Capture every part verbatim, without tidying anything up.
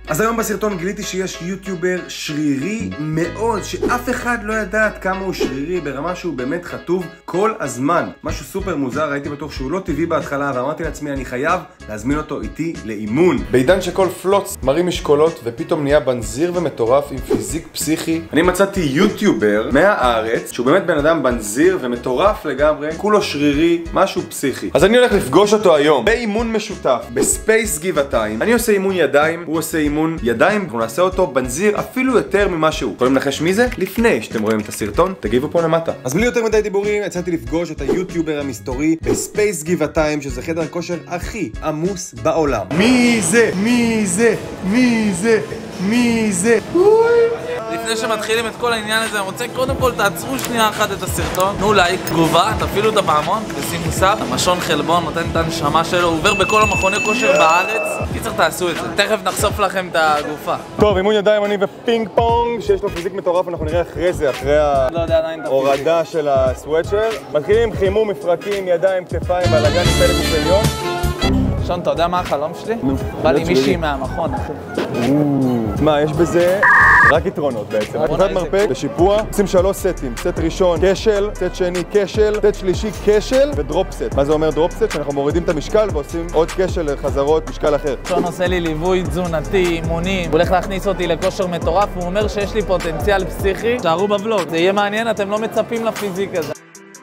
אז היום בסרטון גיליתי שיש יוטיובר שרירי מאוד, שאף אחד לא ידע עד כמה הוא שרירי, ברמה שהוא באמת חטוב כל הזמן. משהו סופר מוזר, הייתי בטוח שהוא לא טבעי בהתחלה, ואמרתי לעצמי אני חייב להזמין אותו איתי לאימון. בעידן שכל פלוץ מרים משקולות ופתאום נהיה בנזיר ומטורף עם פיזיק פסיכי, אני מצאתי יוטיובר מהארץ שהוא באמת בן אדם בנזיר ומטורף לגמרי, כולו שרירי, משהו פסיכי. אז אני הולך לפגוש אותו היום באימון משותף בספייס גבעתיים. אני עושה אימון ידיים, הוא עושה אימון ידיים, אנחנו נעשה אותו בנזיר אפילו יותר ממה שהוא. יכולים לנחש מי זה? לפני שאתם רואים את הסרטון, תגיבו פה למטה. אז בלי יותר מדי דיבורים, יצאתי לפגוש את היוטיובר המסתורי בספייס גבעתיים, שזה חדר כושר הכי עמוס בעולם. מי זה? מי זה? מי זה? מי זה? לפני שמתחילים את כל העניין הזה, אני רוצה קודם כל תעצרו שנייה אחת את הסרטון, תנו לייק, תגובה, תפעילו את הפעמון, תשימו סאב. המשון חלבון נותן את הנשמה שלו, הוא עובר בכל המכוני כושר בארץ. קיצר תעשו את זה, תכף נחשוף לכם את הגופה. טוב, אימון ידיים אני ופינג פונג, שיש לו פיזיק מטורף, אנחנו נראה אחרי זה, אחרי ההורדה של הסוואצ'ר. מתחילים עם חימום, מפרקים, ידיים, כתפיים, בלגן, פלג ופליון. שון, אתה יודע מה החלום שלי? בא לי מישהי מהמכון, אחי. מה, יש בזה רק יתרונות בעצם. עבודת מרפק לשיפוע, עושים שלוש סטים. סט ראשון, כשל, סט שני, כשל, סט שלישי, כשל ודרופ סט. מה זה אומר דרופ סט? שאנחנו מורידים את המשקל ועושים עוד כשל לחזרות, משקל אחר. שון עושה לי ליווי תזונתי, אימונים. הוא הולך להכניס אותי לכושר מטורף, הוא אומר שיש לי פוטנציאל פסיכי. שערו בבלוג, זה יהיה מעניין, אתם לא מצפים לפיזיק הזה.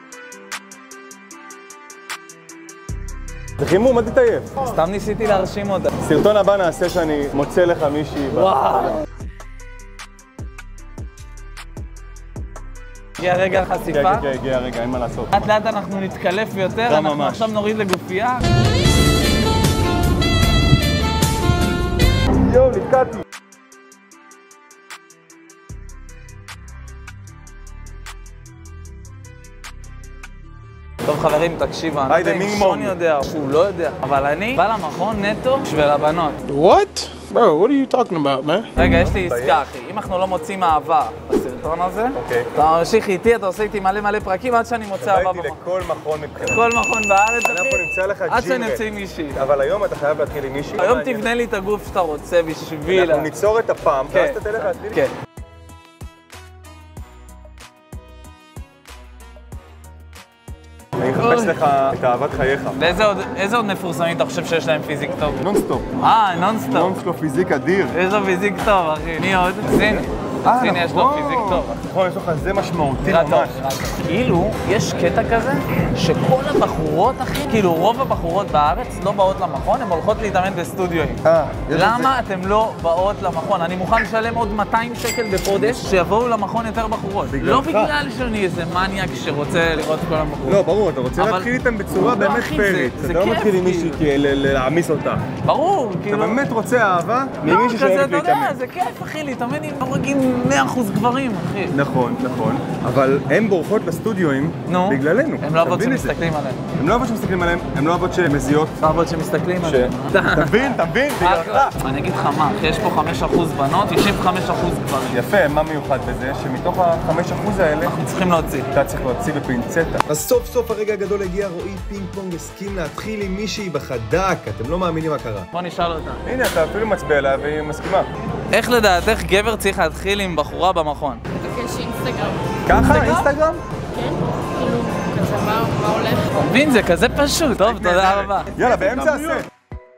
זה חימום, אל תתעייף. סתם ניסיתי להרשים אותה. סרטון הבא נעשה שאני מוצא לך מישהי. וואו. הגיע רגע החשיפה. כן, כן, הגיע הרגע, אין מה לעשות. לאט לאט אנחנו נתקלף יותר, אנחנו עכשיו נוריד לגופייה. יואו, נתקעתי. טוב חברים, תקשיבו, היידה, אני מינג שון מונג. יודע שהוא לא יודע, אבל אני בא למכון נטו בשביל הבנות. What? Bro, what are you talking about, man? רגע, יש לי עסקה, אחי. אם אנחנו לא מוצאים אהבה בסרטון הזה, אתה ממשיך איתי, אתה עושה איתי מלא מלא פרקים עד שאני מוצא אהבה במכון. לכל מכון מבחינת. כל מכון בארץ, אחי. אנחנו נמצא לך ג'ימרה. עד שאני יוצא עם מישהי. אבל היום אתה חייב להתחיל עם מישהי. היום תבנה לי את הגוף שאתה רוצה בשביל... אנחנו ניצור את הפעם, ואז אתה תלך להתחיל. כן. אני אחפש לך את אהבת חייך. ואיזה עוד מפורסמים אתה חושב שיש להם פיזיק טוב? נונסטופ. אה, נונסטופ. נונסטופ פיזיק אדיר. יש לו פיזיק טוב, אחי. מי עוד? סיני. סיני יש לו פיזיק טוב. נכון, יש לך זה משמעותי נראה טוב, ממש. נראה טוב. כאילו, יש קטע כזה שכל הבחורות, אחי, כאילו רוב הבחורות בארץ לא באות למכון, הן הולכות להתאמן בסטודיואים. למה אתם לא באות למכון? אני מוכן לשלם עוד מאתיים שקל בחודש שיבואו למכון יותר בחורות. לא בגלל שאני איזה מניאק שרוצה לראות כל הבחורות. לא, ברור, אתה רוצה להתחיל איתם בצורה באמת פיירית. אתה לא מתחיל עם מישהי להעמיס אותה. ברור, כאילו... אתה באמת רוצה אהבה ממישהי שאוהבת להתאמן. זה כיף, אחי, להתאמן עם הורגים מאה אחוז גברים, אחי. נכון, נכון. אבל הן בורחות לסטודיואים בגללנו. הן לא אוהבות שמסתכלים עליהם. הן לא אוהבות שמסתכלים עליהם, הן לא אוהבות שמזיעות. לא אוהבות שמסתכלים עליהם. תבין, תבין, בגללך. אני אגיד לך מה, יש פה חמישה אחוז בנות, תשעים וחמישה אחוז גברים. יפה, מה מיוחד בזה? שמתוך ה-חמישה אחוז האלה אנחנו צריכים להוציא. אתה צריך להוציא בפינצטה. אז סוף סוף הרגע הגדול הגיע, רועי פינג פונג הסכים להתחיל עם מישהי בחדק. אתם לא מאמינים מה קרה. בוא נשאל אותה. הנה, אתה אפילו מצביע לה והיא מסכימה. איך לדעתך גבר צריך להתחיל עם בחורה במכון? לבקש אינסטגרם. ככה? אינסטגרם? כן, כאילו, כזה מה הולך? מבין, זה כזה פשוט. טוב, תודה רבה. יאללה, באמצע הסט.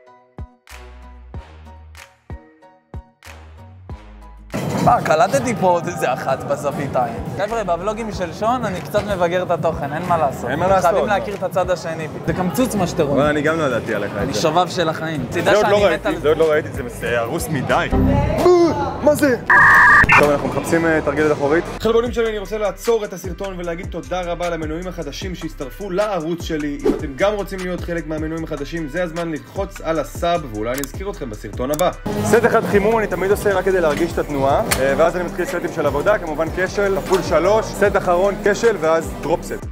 מה, קלטתי פה עוד איזה אחת בזווית עין. חבר'ה, בוולוגים של שון אני קצת מבגר את התוכן, אין מה לעשות. אין מה לעשות. חייבים להכיר את הצד השני. זה קמצוץ מה שאתם רואים. אבל אני גם לא ידעתי עליך. אני שובב של החיים. זה עוד לא ראיתי, זה עוד לא ראיתי, זה הרוס מדי. מה זה? טוב, אנחנו מחפשים תרגלת אחורית. חלבונים שלי, אני רוצה לעצור את הסרטון ולהגיד תודה רבה למנויים החדשים שהצטרפו לערוץ שלי. אם אתם גם רוצים להיות חלק מהמנויים החדשים, זה הזמן ללחוץ על הסאב, ואולי אני אזכיר אתכם בסרטון הבא. סט אחד חימום אני תמיד עושה רק כדי להרגיש את התנועה, ואז אני מתחיל סטים של עבודה, כמובן כשל, כפול שלוש, סט אחרון, כשל, ואז דרופ סט.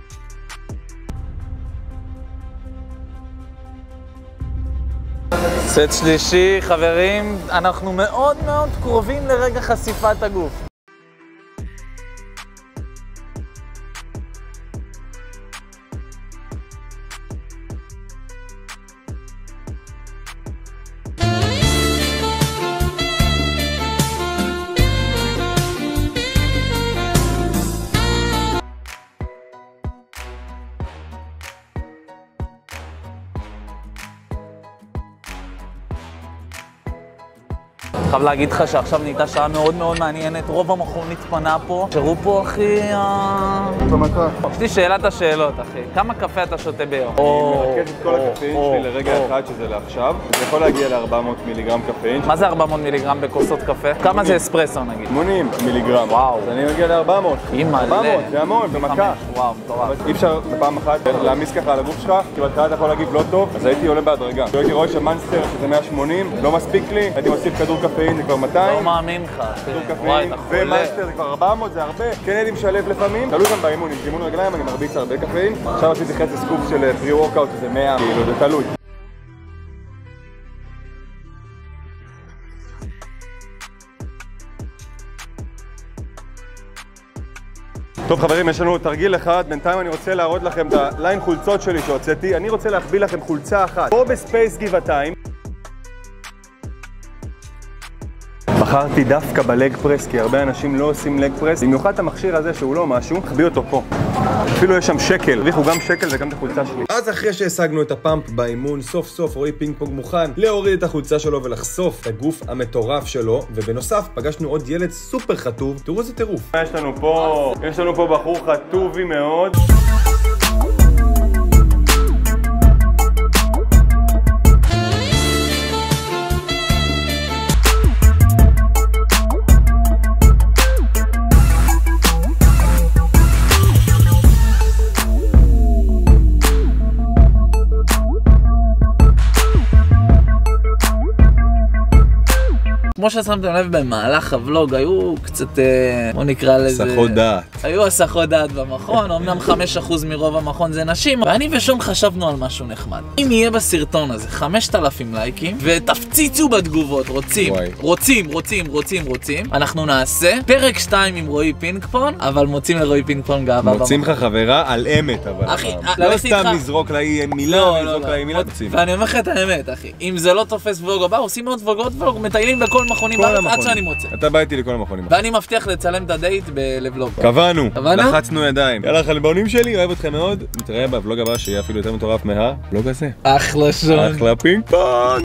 סט שלישי, חברים, אנחנו מאוד מאוד קרובים לרגע חשיפת הגוף. חייב להגיד לך שעכשיו נהייתה שעה מאוד מאוד מעניינת, רוב המכון התפנה פה. תראו פה, אחי, יש לי שאלת השאלות, אחי. כמה קפה אתה שותה ביום? אני מרכז את כל הקפאין שלי לרגע אחד, שזה לעכשיו. זה יכול להגיע ל-ארבע מאות מיליגרם קפאין. מה זה ארבע מאות מיליגרם בכוסות קפה? כמה זה אספרסו, נגיד? שמונים מיליגרם. וואו. אז אני מגיע ל-ארבע מאות. אימא'לה. ארבע מאות, זה המון, במכה. וואו, מטורף. אי אפשר בפעם אחת להעמיס ככה על הגוף שלך, כי בהתחלה אתה יכול להגיב לא טוב, אז הייתי עולה בהדרגה. הייתי רואה שמאנסטר, שזה מאה ושמונים, לא מספיק לי, הייתי מוסיף כדור קפאין, זה כבר מאתיים. לא מאמין לך. כדור קפאין, ומאנסטר זה כבר ארבע מאות, זה הרבה. כן הייתי משלב לפעמים, תלוי גם באימון, עם אימון רגליים אני מרביץ הרבה קפאין. עכשיו עשיתי חצי סקופ של פרי וורקאוט, שזה מאה, כאילו, זה תלוי. טוב חברים, יש לנו תרגיל אחד, בינתיים אני רוצה להראות לכם את הליין חולצות שלי שהוצאתי. אני רוצה להחביא לכם חולצה אחת, פה בספייס גבעתיים. בחרתי דווקא בלג פרס, כי הרבה אנשים לא עושים לג פרס, במיוחד את המכשיר הזה שהוא לא משהו, חביא אותו פה. אפילו יש שם שקל, הרוויחו גם שקל וגם את החולצה שלי. אז אחרי שהשגנו את הפאמפ באימון, סוף סוף רועי פינג פונג מוכן להוריד את החולצה שלו ולחשוף את הגוף המטורף שלו, ובנוסף פגשנו עוד ילד סופר חטוב, תראו איזה טירוף. יש לנו פה, יש לנו פה בחור חטובי מאוד. כמו ששמתם לב במהלך הוולוג, היו קצת, בוא נקרא לזה... הסחות דעת. היו הסחות דעת במכון, אמנם חמישה אחוז מרוב המכון זה נשים, ואני ושון חשבנו על משהו נחמד. אם יהיה בסרטון הזה חמשת אלפים לייקים, ותפציצו בתגובות, רוצים, רוצים, רוצים, רוצים, רוצים, אנחנו נעשה פרק שתיים עם רועי פינג פונג, אבל מוצאים לרועי פינג פונג גאווה במכון. מוצאים לך חברה על אמת, אבל... אחי, לא סתם לזרוק לה מילה, לזרוק לה מילה. ואני אומר לך את האמת, אחי, אם זה לא תופס ולוג הבא, עושים עוד ולוגות ולוג, מטיילים בכל מכונים בארץ עד שאני מוצא. אתה בא איתי לכל המכונים. ואני מבטיח לצלם את הדייט בלבלוג. קבענו, לחצנו ידיים. יאללה חלבונים שלי, אוהב אתכם מאוד. נתראה בוולוג הבא שיהיה אפילו יותר מטורף מהוולוג הזה. אחלה שון. אחלה פינג פונג.